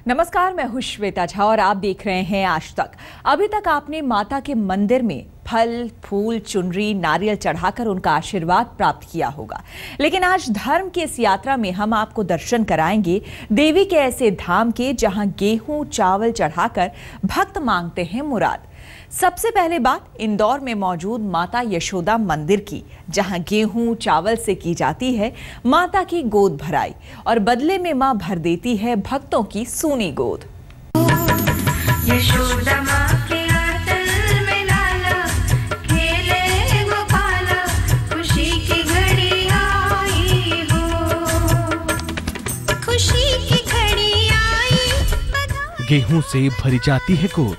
नमस्कार, मैं हूं श्वेता झा और आप देख रहे हैं आज तक। अभी तक आपने माता के मंदिर में फल, फूल, चुनरी, नारियल चढ़ाकर उनका आशीर्वाद प्राप्त किया होगा, लेकिन आज धर्म की इस यात्रा में हम आपको दर्शन कराएंगे देवी के ऐसे धाम के जहां गेहूं चावल चढ़ाकर भक्त मांगते हैं मुराद। सबसे पहले बात इंदौर में मौजूद माता यशोदा मंदिर की, जहां गेहूं चावल से की जाती है माता की गोद भराई और बदले में मां भर देती है भक्तों की सूनी गोद। यशोदा मां के आंचल में लाला, खेले गोपाला, खुशी की घड़ी आई हो, खुशी की घड़ी आई। गेहूं से भरी जाती है गोद,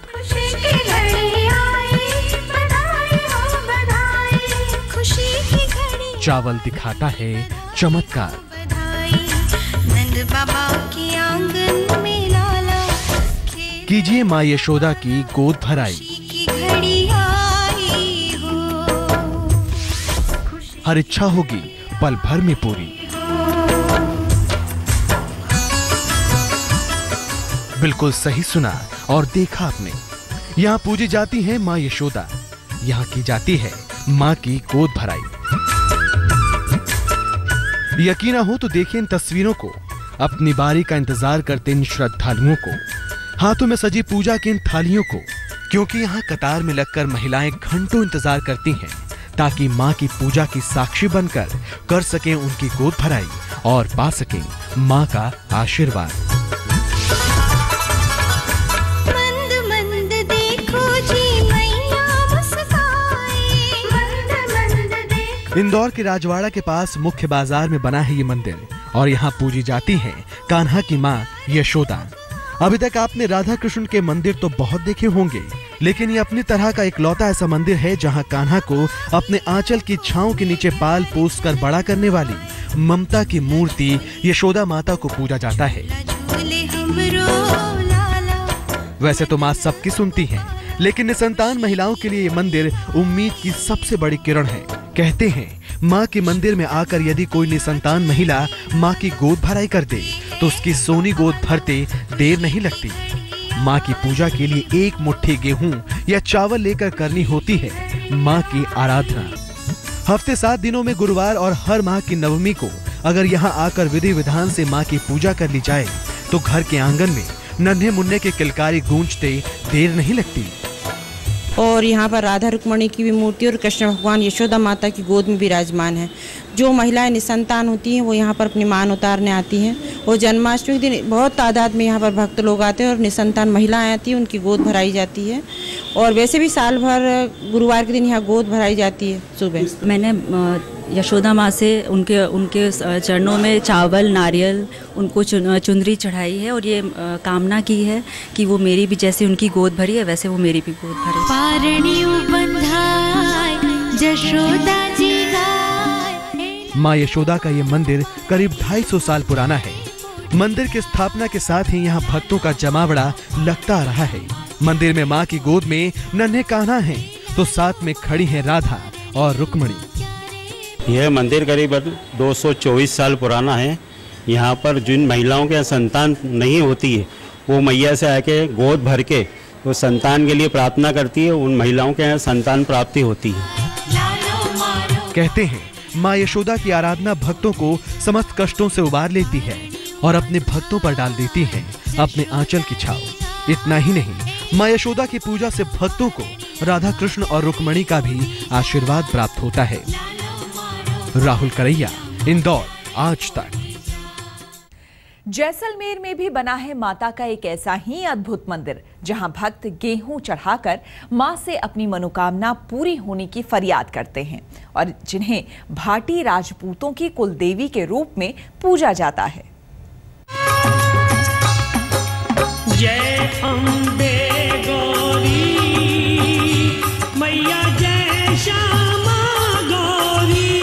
चावल दिखाता है चमत्कार। नंद बाबा की आंगन में लाला, कीजिए माँ यशोदा की गोद भराई। हर इच्छा होगी पल भर में पूरी। बिल्कुल सही सुना और देखा आपने। यहाँ पूजी जाती है माँ यशोदा, यहाँ की जाती है माँ की गोद भराई। यकीन ना हो तो देखिए इन तस्वीरों को, अपनी बारी का इंतजार करते इन श्रद्धालुओं को, हाथों में सजी पूजा की इन थालियों को, क्योंकि यहाँ कतार में लगकर महिलाएं घंटों इंतजार करती हैं ताकि माँ की पूजा की साक्षी बनकर कर सकें उनकी गोद भराई और पा सकें माँ का आशीर्वाद। इंदौर के राजवाड़ा के पास मुख्य बाजार में बना है ये मंदिर और यहाँ पूजी जाती है कान्हा की माँ यशोदा। अभी तक आपने राधा कृष्ण के मंदिर तो बहुत देखे होंगे, लेकिन ये अपनी तरह का इकलौता ऐसा मंदिर है जहाँ कान्हा को अपने आंचल की छांव के नीचे पाल पोस कर बड़ा करने वाली ममता की मूर्ति यशोदा माता को पूजा जाता है। वैसे तो माँ सबकी सुनती है, लेकिन निसंतान महिलाओं के लिए ये मंदिर उम्मीद की सबसे बड़ी किरण है। कहते हैं माँ के मंदिर में आकर यदि कोई निसंतान महिला माँ की गोद भराई कर दे तो उसकी सोनी गोद भरते देर नहीं लगती। माँ की पूजा के लिए एक मुट्ठी गेहूं या चावल लेकर करनी होती है माँ की आराधना। हफ्ते 7 दिनों में गुरुवार और हर माह की नवमी को अगर यहाँ आकर विधि विधान से माँ की पूजा कर ली जाए तो घर के आंगन में नन्हे मुन्ने के किलकारी गूंजते देर नहीं लगती। और यहाँ पर राधा रुक्मणी की भी मूर्ति और कृष्ण भगवान यशोदा माता की गोद में विराजमान है। जो महिलाएं निसंतान होती हैं वो यहाँ पर अपनी मान उतारने आती हैं और जन्माष्टमी के दिन बहुत तादाद में यहाँ पर भक्त लोग आते हैं और निसंतान महिलाएं आती हैं, उनकी गोद भराई जाती है। और वैसे भी साल भर गुरुवार के दिन यहाँ गोद भराई जाती है सुबह। मैंने यशोदा माँ से उनके चरणों में चावल, नारियल, उनको चुनरी चढ़ाई है और ये कामना की है कि वो मेरी भी जैसे उनकी गोद भरी है वैसे वो मेरी भी गोद भरे। माँ यशोदा का ये मंदिर करीब 250 साल पुराना है। मंदिर की स्थापना के साथ ही यहाँ भक्तों का जमावड़ा लगता आ रहा है। मंदिर में माँ की गोद में नन्हे कान्हा हैं, तो साथ में खड़ी हैं राधा और रुक्मणी। यह मंदिर करीब 224 साल पुराना है। यहाँ पर जिन महिलाओं के संतान नहीं होती है वो मैया से आके गोद भर के वो संतान के लिए प्रार्थना करती है, उन महिलाओं के यहाँ संतान प्राप्ति होती है। कहते हैं माँ यशोदा की आराधना भक्तों को समस्त कष्टों से उबार लेती है और अपने भक्तों पर डाल देती है अपने आंचल की छाव। इतना ही नहीं, माँ यशोदा की पूजा से भक्तों को राधा कृष्ण और रुक्मणी का भी आशीर्वाद प्राप्त होता है। राहुल करैया, इंदौर, आज तक। जैसलमेर में भी बना है माता का एक ऐसा ही अद्भुत मंदिर जहां भक्त गेहूं चढ़ाकर मां से अपनी मनोकामना पूरी होने की फरियाद करते हैं और जिन्हें भाटी राजपूतों की कुलदेवी के रूप में पूजा जाता है। जय अम्बे गौरी मैया, जय श्यामा गौरी।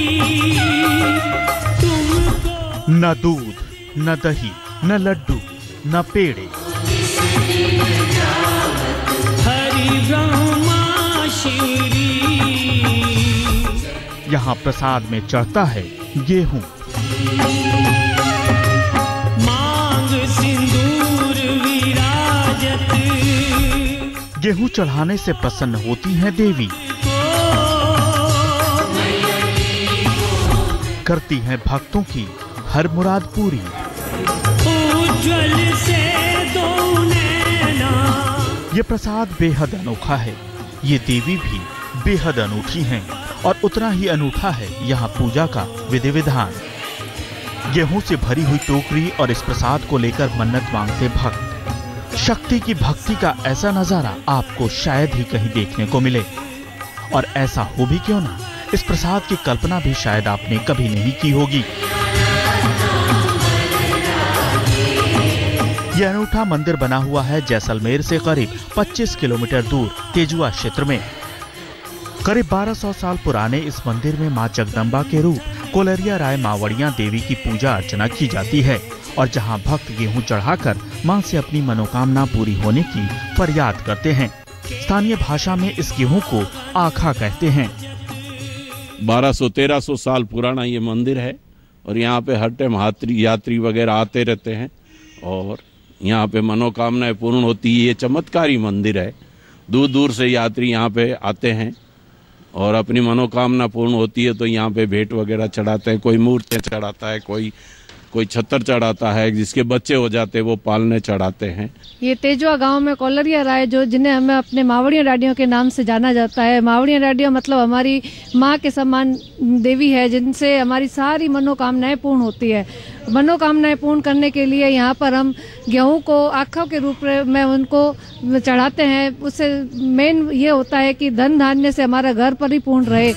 तुमको न दूध न दही न लड्डू न पेड़े, हरि ब्रह्मा श्री। यहाँ प्रसाद में चढ़ता है गेहूं। मांग सिंदूर गेहूं चढ़ाने से प्रसन्न होती हैं देवी, करती हैं भक्तों की हर मुराद पूरी। उज्ज्वल से दो नैना। ये प्रसाद बेहद अनोखा है, ये देवी भी बेहद अनूठी हैं और उतना ही अनूठा है यहाँ पूजा का विधि विधान। गेहूं से भरी हुई टोकरी और इस प्रसाद को लेकर मन्नत मांगते भक्त। शक्ति की भक्ति का ऐसा नजारा आपको शायद ही कहीं देखने को मिले, और ऐसा हो भी क्यों ना, इस प्रसाद की कल्पना भी शायद आपने कभी नहीं की होगी। यह अनूठा मंदिर बना हुआ है जैसलमेर से करीब 25 किलोमीटर दूर तेजुआ क्षेत्र में। करीब 1200 साल पुराने इस मंदिर में मां जगदम्बा के रूप कोलरिया राय मावड़िया देवी की पूजा अर्चना की जाती है, और जहां भक्त गेहूं चढ़ाकर मां से अपनी मनोकामना पूरी होने की फरियाद करते हैं। स्थानीय भाषा में इस गेहूं को आखा कहते हैं। 1200-1300 साल पुराना ये मंदिर है और यहाँ पे हर टाइम यात्री वगैरह आते रहते हैं और यहाँ पे मनोकामनाएं पूर्ण होती है। ये चमत्कारी मंदिर है, दूर दूर से यात्री यहाँ पे आते हैं और अपनी मनोकामना पूर्ण होती है तो यहाँ पे भेंट वगैरह चढ़ाते हैं। कोई मूर्तें चढ़ाता है, कोई छतर चढ़ाता है, जिसके बच्चे हो जाते हैं वो पालने चढ़ाते हैं। ये तेजुआ गांव में कोलरिया राय, जो जिन्हें हमें अपने मावड़िया डाडियों के नाम से जाना जाता है। मावड़िया डाडियों मतलब हमारी माँ के समान देवी है, जिनसे हमारी सारी मनोकामनाएं पूर्ण होती है। मनोकामनाएं पूर्ण करने के लिए यहाँ पर हम गेहूं को आखों के रूप में उनको चढ़ाते हैं। उससे मेन ये होता है कि धन धान्य से हमारा घर परिपूर्ण रहे।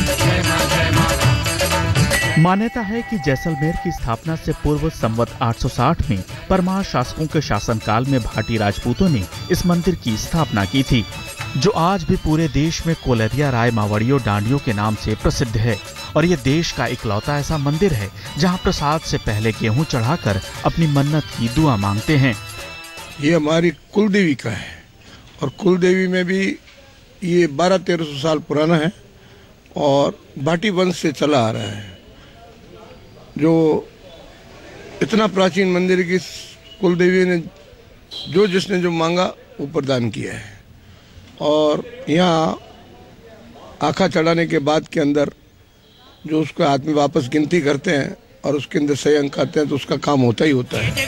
मान्यता है कि जैसलमेर की स्थापना से पूर्व संवत 860 में परमार शासकों के शासनकाल में भाटी राजपूतों ने इस मंदिर की स्थापना की थी, जो आज भी पूरे देश में कोलरिया राय मावड़ियों डांडियों के नाम से प्रसिद्ध है। और ये देश का इकलौता ऐसा मंदिर है जहां प्रसाद से पहले गेहूं चढ़ाकर अपनी मन्नत की दुआ मांगते हैं। ये हमारी कुलदेवी का है और कुलदेवी में भी ये 1200-1300 साल पुराना है और भाटी वंश से चला आ रहा है। जो इतना प्राचीन मंदिर की कुलदेवी ने जिसने जो मांगा वो प्रदान किया है। और यहाँ आखा चढ़ाने के बाद के अंदर जो उसका आदमी वापस गिनती करते हैं और उसके अंदर सही अंक आते हैं तो उसका काम होता ही होता है।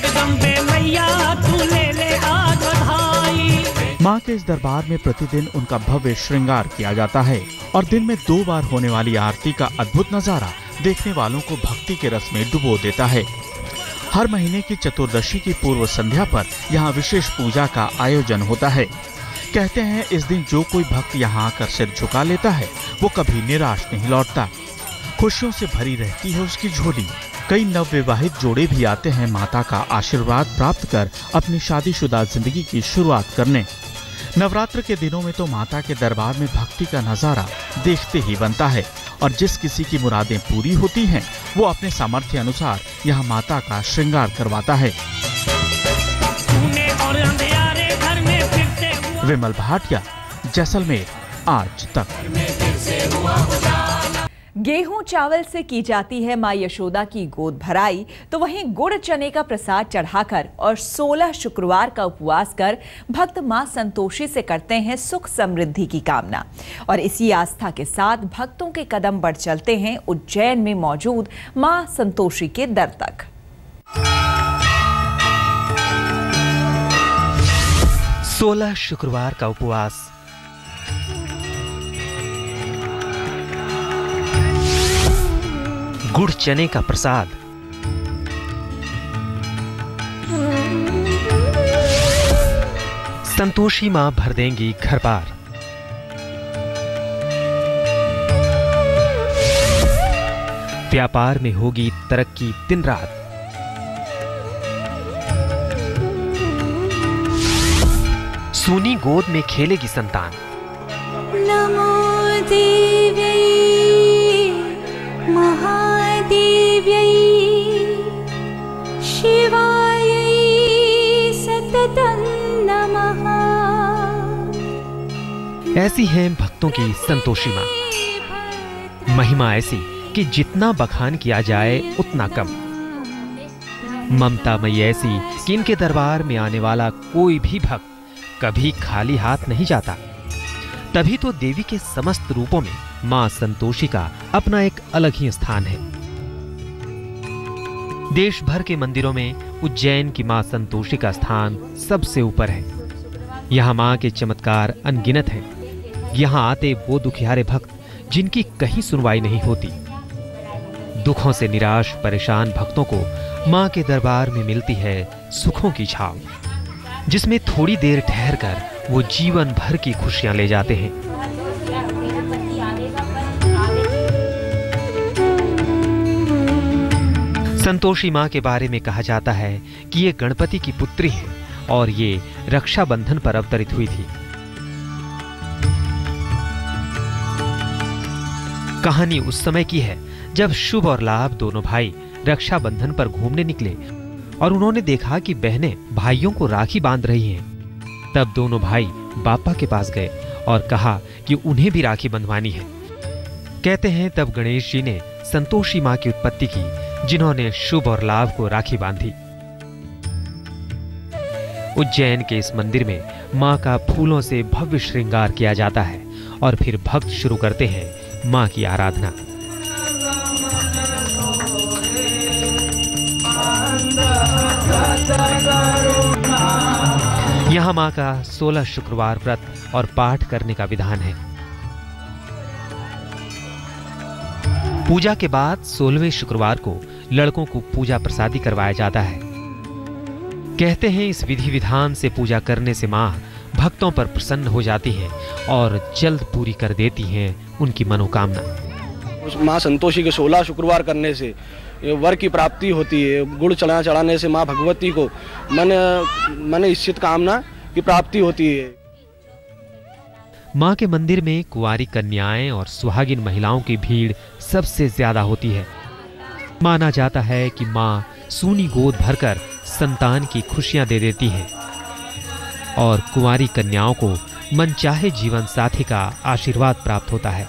माँ के इस दरबार में प्रतिदिन उनका भव्य श्रृंगार किया जाता है और दिन में 2 बार होने वाली आरती का अद्भुत नजारा देखने वालों को भक्ति के रस में डुबो देता है। हर महीने की चतुर्दशी की पूर्व संध्या पर यहाँ विशेष पूजा का आयोजन होता है। कहते हैं इस दिन जो कोई भक्त यहाँ आकर सिर झुका लेता है वो कभी निराश नहीं लौटता। खुशियों से भरी रहती है उसकी झोली। कई नवविवाहित जोड़े भी आते हैं माता का आशीर्वाद प्राप्त कर अपनी शादीशुदा जिंदगी की शुरुआत करने। नवरात्र के दिनों में तो माता के दरबार में भक्ति का नजारा देखते ही बनता है और जिस किसी की मुरादें पूरी होती हैं वो अपने सामर्थ्य अनुसार यहाँ माता का श्रृंगार करवाता है। विमल भाटिया, जैसलमेर, आज तक। गेहूं चावल से की जाती है मां यशोदा की गोद भराई, तो वहीं गुड़ चने का प्रसाद चढ़ाकर और 16 शुक्रवार का उपवास कर भक्त मां संतोषी से करते हैं सुख समृद्धि की कामना। और इसी आस्था के साथ भक्तों के कदम बढ़ चलते हैं उज्जैन में मौजूद मां संतोषी के दर तक। 16 शुक्रवार का उपवास, गुड़ चने का प्रसाद, संतोषी मां भर देंगी घर बार। व्यापार में होगी तरक्की दिन रात। सोनी गोद में खेलेगी संतान। नमो देव्यै महादेव्यै शिवायै सततं नमः। ऐसी है भक्तों की संतोषी मां। महिमा ऐसी कि जितना बखान किया जाए उतना कम। ममता मई ऐसी कि इनके दरबार में आने वाला कोई भी भक्त कभी खाली हाथ नहीं जाता। तभी तो देवी के समस्त रूपों में मां संतोषी का अपना एक अलग ही स्थान है। देश भर के मंदिरों में उज्जैन की मां संतोषी का स्थान सबसे ऊपर है। यहाँ मां के चमत्कार अनगिनत हैं। यहाँ आते वो दुखियारे भक्त जिनकी कहीं सुनवाई नहीं होती। दुखों से निराश परेशान भक्तों को मां के दरबार में मिलती है सुखों की छाव, जिसमें थोड़ी देर ठहरकर वो जीवन भर की खुशियां ले जाते हैं। संतोषी मां के बारे में कहा जाता है कि ये गणपति की पुत्री है और ये रक्षाबंधन पर अवतरित हुई थी। कहानी उस समय की है जब शुभ और लाभ दोनों भाई रक्षाबंधन पर घूमने निकले और उन्होंने देखा कि बहनें भाइयों को राखी बांध रही हैं। तब दोनों भाई बापा के पास गए और कहा कि उन्हें भी राखी बंधवानी है। कहते हैं तब गणेश जी ने संतोषी मां की उत्पत्ति की, जिन्होंने शुभ और लाभ को राखी बांधी। उज्जैन के इस मंदिर में मां का फूलों से भव्य श्रृंगार किया जाता है और फिर भक्त शुरू करते हैं मां की आराधना। यहाँ मां का 16 शुक्रवार व्रत और पाठ करने का विधान है। पूजा के बाद 16वें शुक्रवार को लड़कों को पूजा प्रसादी करवाया जाता है। कहते हैं इस विधि विधान से पूजा करने से मां भक्तों पर प्रसन्न हो जाती हैं और जल्द पूरी कर देती हैं उनकी मनोकामना। उस मां संतोषी के 16 शुक्रवार करने से वर की प्राप्ति होती है। गुड़ चढ़ाने से मां भगवती को मन इच्छित कामना की प्राप्ति होती है। मां के मंदिर में कुंवारी कन्याएं और सुहागिन महिलाओं की भीड़ सबसे ज्यादा होती है। माना जाता है कि मां सूनी गोद भरकर संतान की खुशियां दे देती हैं और कुंवारी कन्याओं को मनचाहे जीवन साथी का आशीर्वाद प्राप्त होता है।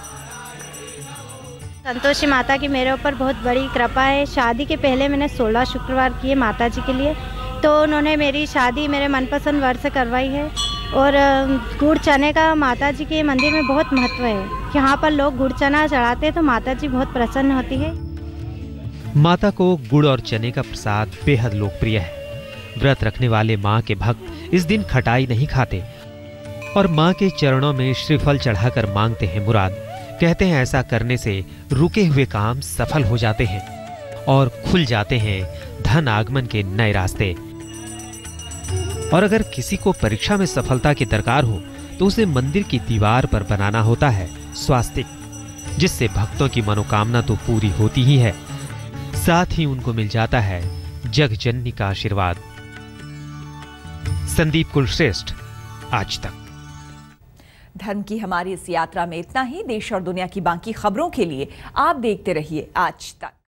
संतोषी माता की मेरे ऊपर बहुत बड़ी कृपा है। शादी के पहले मैंने 16 शुक्रवार किए माता जी के लिए, तो उन्होंने मेरी शादी मेरे मनपसंद वर से करवाई है। और गुड़ चने का माता जी के मंदिर में बहुत महत्व है। यहाँ पर लोग गुड़ चना चढ़ाते हैं तो माता जी बहुत प्रसन्न होती है। माता को गुड़ और चने का प्रसाद बेहद लोकप्रिय है। व्रत रखने वाले मां के भक्त इस दिन खटाई नहीं खाते और मां के चरणों में श्रीफल चढ़ाकर मांगते हैं मुराद। कहते हैं ऐसा करने से रुके हुए काम सफल हो जाते हैं और खुल जाते हैं धन आगमन के नए रास्ते। और अगर किसी को परीक्षा में सफलता की दरकार हो तो उसे मंदिर की दीवार पर बनाना होता है स्वास्तिक, जिससे भक्तों की मनोकामना तो पूरी होती ही है, साथ ही उनको मिल जाता है जगजननी का आशीर्वाद। संदीप कुलश्रेष्ठ, आज तक। धर्म की हमारी इस यात्रा में इतना ही। देश और दुनिया की बाकी खबरों के लिए आप देखते रहिए आज तक।